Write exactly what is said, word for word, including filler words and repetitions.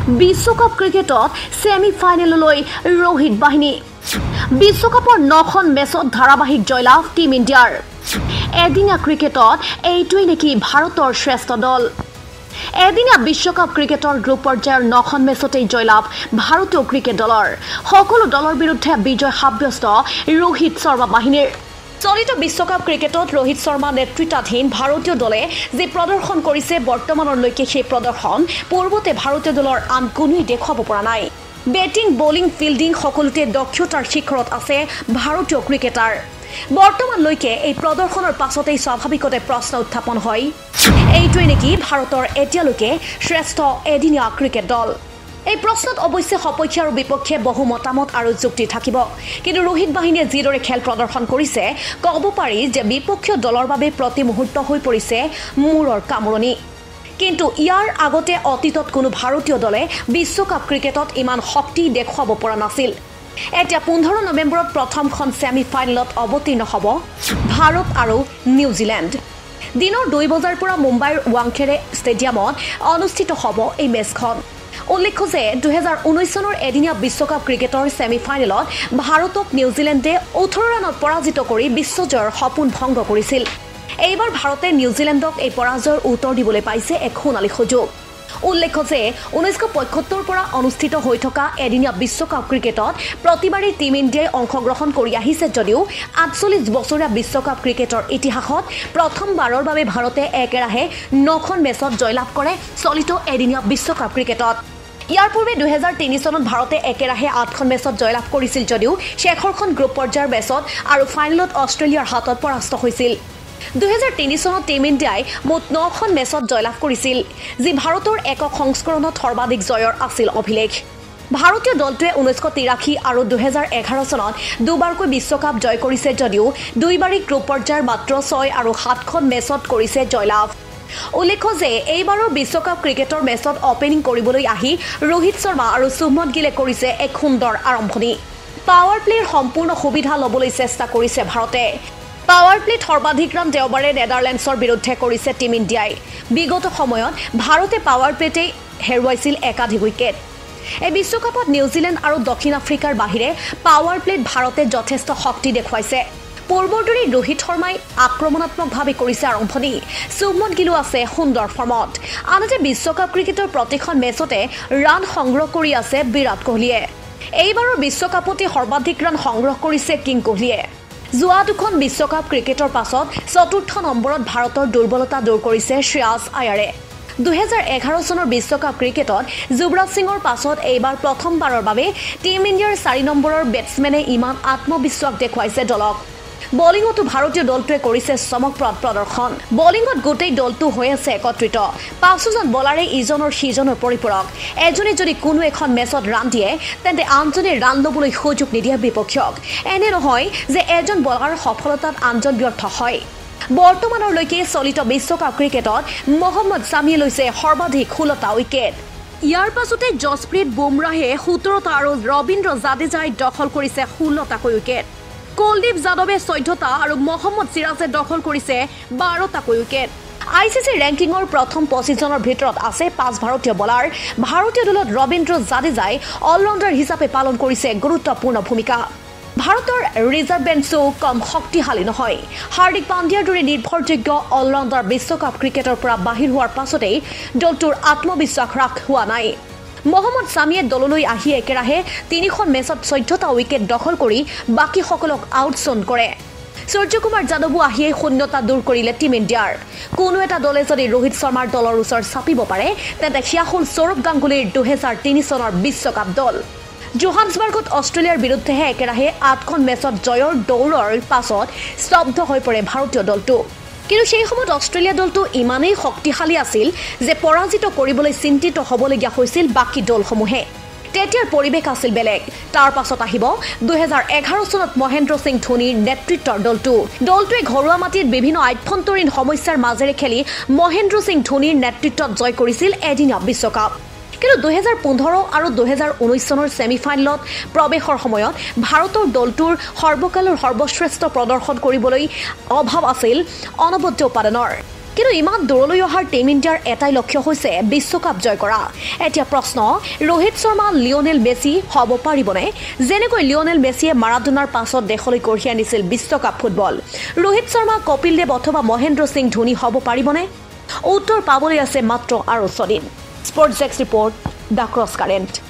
বিশ্বকাপ ক্ৰিকেটত সেমি ফাইনেললৈ ৰোহিত বাহিনী বিশ্বকাপৰ নখন মেচত ধাৰাবাহিক জয়লাভ টিম ইণ্ডিয়াৰ এদিনীয়া ক্ৰিকেটত এইটোই নেকি ভাৰতৰ শ্ৰেষ্ঠ দল এদিনীয়া বিশ্বকাপ ক্ৰিকেটৰ গ্ৰুপ পৰ্যায়ৰ নখন মেচতেই জয়লাভ ভাৰতীয় ক্ৰিকেট দলৰ সকলো দলৰ বিৰুদ্ধে বিজয় সাব্যস্ত ৰোহিত শৰ্মা বাহিনীৰ চলিত বিশ্বকাপ ক্ৰিকেটত ৰোহিত শৰ্মা নেতৃত্বাধীন ভাৰতীয় দলে যে প্ৰদৰ্শন কৰিছে বৰ্তমানলৈকে সেই প্ৰদৰ্শন পূৰ্বতে ভাৰতীয় দলৰ আন কোনোৱে দেখুৱাব পৰা নাই বেটিং বোলিং ফিল্ডিং সকলোতে দক্ষতাৰ শিখৰত আছে ভাৰতীয় ক্ৰিকেটাৰ বৰ্তমানলৈকে এই প্ৰদৰ্শনৰ পাছতেই স্বাভাৱিকতে প্ৰশ্ন উত্থাপন হয় এইটোৱে নেকি ভাৰতৰ এতিয়ালৈকে শ্ৰেষ্ঠ এদিনীয়া ক্ৰিকেট দল এই প্ৰশ্নত অৱশ্যে সপক্ষ আৰু বিপক্ষে বহু মতামত আৰু যুক্তি থাকিব কিন্তু ৰোহিত বাহিনীয়ে যিদৰে খেল প্ৰদৰ্শন কৰিছে ক'ব পাৰি যে বিপক্ষীয় দলৰ বাবে প্ৰতি মুহূৰ্ত হৈ পৰিছে মূৰৰ কামৰণি কিন্তু ইয়াৰ আগতে অতীতত কোনো ভাৰতীয় দলে বিশ্বকাপ ক্ৰিকেটত ইমান শক্তি দেখুৱাব পৰা নাছিল এতিয়া পোন্ধৰ নৱেম্বৰত প্ৰথমখন সেমি ফাইনেলত অৱতীৰ্ণ হ'ব ভাৰত আৰু নিউজিলেণ্ড দিনৰ দুই বজাৰ পৰা মুম্বাইৰ ৱাংখেৰে ষ্টেডিয়ামত অনুষ্ঠিত হ'ব এই মেচখন উল্লেখ্য যে দুহেজাৰ ঊনৈছ চনৰ এদিনীয়া বিশ্বকাপ ক্ৰিকেটৰ ছেমি ফাইনেলত ভাৰতক নিউজিলেণ্ডে ওঠৰ ৰানত পৰাজিত কৰি বিশ্বজয়ৰ সপোন ভংগ কৰিছিল এইবাৰ ভাৰতে নিউজিলেণ্ডক এই পৰাজয়ৰ উত্তৰ দিবলৈ পাইছে এক সোণালী সুযোগ উল্লেখ্য যে ঊনৈছশ পঁয়সত্তৰ পৰা অনুষ্ঠিত হৈ থকা এদিনীয়া বিশ্বকাপ ক্ৰিকেটত প্ৰতিবাৰেই টিম ইণ্ডিয়াই অংশগ্ৰহণ কৰি আহিছে যদিও আঠচল্লিছ বছৰীয়া বিশ্বকাপ ক্ৰিকেটৰ ইতিহাসত প্ৰথমবাৰৰ বাবে ভাৰতে একেৰাহে নখন মেচত জয়লাভ কৰে চলিত এদিনীয়া বিশ্বকাপ ক্ৰিকেটত ইয়াৰ পূৰ্বে দুহেজাৰ তিনি চনত ভাৰতে একেৰাহে আঠখন মেচত জয়লাভ কৰিছিল যদিও শেষৰখন গ্ৰুপ পৰ্যায়ৰ মেচত আৰু ফাইনেলত অষ্ট্ৰেলিয়াৰ হাতত পৰাস্ত হৈছিল দুহেজাৰ তিনি চনত টিম ইণ্ডিয়াই মুঠ নখন মেচত জয়লাভ কৰিছিল যি ভাৰতৰ একক সংস্কৰণত সৰ্বাধিক জয়ৰ আছিল অভিলেখ ভাৰতীয় দলটোৱে ঊনৈছশ তিৰাশী আৰু দুহেজাৰ এঘাৰ চনত দুবাৰকৈ বিশ্বকাপ জয় কৰিছে যদিও দুইবাৰেই গ্ৰুপ পৰ্যায়ৰ মাত্ৰ ছয় আৰু সাতখন মেচত কৰিছে জয়লাভ উল্লেখ্য যে এইবাৰৰ বিশ্বকাপ ক্ৰিকেটৰ মেচত অপেনিং কৰিবলৈ আহি ৰোহিত শৰ্মা আৰু শুভমন গিলে কৰিছে এক সুন্দৰ আৰম্ভণি পাৱাৰ প্লেৰ সম্পূৰ্ণ সুবিধা ল'বলৈ চেষ্টা কৰিছে ভাৰতে পাৱাৰ প্লেত সৰ্বাধিক ৰান দেওবাৰে নেদাৰলেণ্ডছৰ বিৰুদ্ধে কৰিছে টিম ইণ্ডিয়াই বিগত সময়ত ভাৰতে পাৱাৰ প্লেতেই হেৰুৱাইছিল একাধিক উইকেট এই বিশ্বকাপত নিউজিলেণ্ড আৰু দক্ষিণ আফ্ৰিকাৰ বাহিৰে পাৱাৰ প্লেত ভাৰতে যথেষ্ট শক্তি দেখুৱাইছে পূৰ্বৰ দৰে ৰোহিত শৰ্মাই আক্ৰমণাত্মকভাৱে কৰিছে আৰম্ভণি শুভমন গিলো আছে সুন্দৰ ফৰ্মত আনহাতে বিশ্বকাপ ক্ৰিকেটৰ প্ৰতিখন মেচতে ৰান সংগ্ৰহ কৰি আছে বিৰাট কোহলীয়ে এইবাৰৰ বিশ্বকাপতে সৰ্বাধিক ৰান সংগ্ৰহ কৰিছে কিং কোহলীয়ে যোৱা দুখন বিশ্বকাপ ক্ৰিকেটৰ পাছত চতুৰ্থ নম্বৰত ভাৰতৰ দুৰ্বলতা দূৰ কৰিছে শ্ৰেয়াছ আয়াৰে দুহেজাৰ এঘাৰ চনৰ বিশ্বকাপ ক্ৰিকেটত যুৱৰাজ সিঙৰ পাছত এইবাৰ প্ৰথমবাৰৰ বাবে টিম ইণ্ডিয়াৰ চাৰি নম্বৰৰ বেটছমেনে ইমান আত্মবিশ্বাস দেখুৱাইছে দলক বলিঙতো ভাৰতীয় দলটোৱে কৰিছে চমকপ্ৰদ প্ৰদৰ্শন বলিঙত গোটেই দলটো হৈ আছে একত্ৰিত পাঁচোজন বলাৰে ইজনৰ সিজনৰ পৰিপূৰক এজনে যদি কোনো এখন মেচত ৰান দিয়ে তেন্তে আনজনে ৰান ল'বলৈ সুযোগ নিদিয়ে বিপক্ষক এনে নহয় যে এজন বলাৰৰ সফলতাত আনজন ব্যৰ্থ হয় বৰ্তমানলৈকে চলিত বিশ্বকাপ ক্ৰিকেটত মহম্মদ ছামিয়ে লৈছে সৰ্বাধিক ষোল্লটা উইকেট ইয়াৰ পাছতে জছপ্ৰীত বুমৰাহে সোতৰটা আৰু ৰবীন্দ্ৰ জাদেজাই দখল কৰিছে ষোল্লটাকৈ উইকেট কুলদীপ যাদৱে চৈধ্যটা আৰু মহম্মদ সিৰাজে দখল কৰিছে বাৰটাকৈ উইকেট আই চি চি ৰেংকিঙৰ প্ৰথম পঁচিছজনৰ ভিতৰত আছে পাঁচ ভাৰতীয় বলাৰ ভাৰতীয় দলত ৰবীন্দ্ৰ জাদেজাই অলৰাউণ্ডাৰ হিচাপে পালন কৰিছে গুৰুত্বপূৰ্ণ ভূমিকা ভাৰতৰ ৰিজাৰ্ভ বেঞ্চো কম শক্তিশালী নহয় হাৰ্দিক পাণ্ডিয়াৰ দৰে নিৰ্ভৰযোগ্য অলৰাউণ্ডাৰ বিশ্বকাপ ক্ৰিকেটৰ পৰা বাহিৰ হোৱাৰ পাছতেই দলটোৰ আত্মবিশ্বাস হ্ৰাস হোৱা নাই মহম্মদ ছামিয়ে দললৈ আহি একেৰাহে তিনিখন মেচত চৈধ্যটা উইকেট দখল কৰি বাকীসকলক আউটচন কৰে সূৰ্যকুমাৰ যাদৱো আহিয়ে শূন্যতা দূৰ কৰিলে টিম ইণ্ডিয়াৰ কোনো এটা দলে যদি ৰোহিত শৰ্মাৰ দলৰ ওচৰ চাপিব পাৰে তেন্তে সেয়া হ'ল সৌৰভ গাংগুলীৰ দুহেজাৰ তিনি চনৰ বিশ্বকাপ দল জোহান্সবাৰ্গত অষ্ট্ৰেলিয়াৰ বিৰুদ্ধেহে একেৰাহে আঠখন মেচত জয়ৰ দৌৰৰ পাছত স্তব্ধ হৈ পৰে ভাৰতীয় দলটো কিন্তু সেই সময়ত অষ্ট্ৰেলিয়া দলটো ইমানেই শক্তিশালী আছিল যে পৰাজিত কৰিবলৈ চিন্তিত হ'বলগীয়া হৈছিল বাকী দলসমূহে তেতিয়াৰ পৰিৱেশ আছিল বেলেগ তাৰ পাছত আহিব দুহেজাৰ এঘাৰ চনত মহেন্দ্ৰ সিং ধোনীৰ নেতৃত্বৰ দলটো দলটোৱে ঘৰুৱা মাটিত বিভিন্ন আভ্যন্তৰীণ সমস্যাৰ মাজেৰে খেলি মহেন্দ্ৰ সিং ধোনীৰ নেতৃত্বত জয় কৰিছিল এদিনীয়া বিশ্বকাপ কিন্তু দুহেজাৰ পোন্ধৰ আৰু দুহেজাৰ ঊনৈছ চনৰ ছেমি ফাইনেলত প্ৰৱেশৰ সময়ত ভাৰতৰ দলটোৰ সৰ্বকালৰ সৰ্বশ্ৰেষ্ঠ প্ৰদৰ্শন কৰিবলৈ অভাৱ আছিল অনবদ্য উপাদানৰ কিন্তু ইমান দূৰলৈ অহাৰ টিম ইণ্ডিয়াৰ এটাই লক্ষ্য হৈছে বিশ্বকাপ জয় কৰা। এতিয়া প্ৰশ্ন, ৰোহিত শৰ্মা লিঅনেল মেছি হ'ব পাৰিবনে? যেনেকৈ লিঅনেল মেছিয়ে মাৰাডোনাৰ পাছত দেশলৈ কঢ়িয়াই আনিছিল বিশ্বকাপ ফুটবল, ৰোহিত শৰ্মা, কপিল দেৱ অথবা মহেন্দ্ৰ সিং ধোনী হ'ব পাৰিবনে? উত্তৰ পাবলৈ আছে মাত্ৰ আৰু ছদিন। Sports desk report, the cross current.